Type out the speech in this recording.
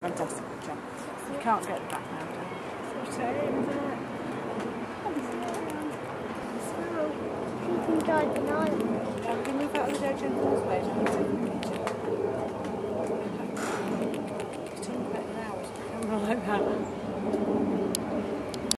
Fantastic picture. You can't get it back now, do you? Squirrel, she can die banana. Can you move out of the dead gentleman's way? I can take the picture. It's 10 about an hour, it's become like that.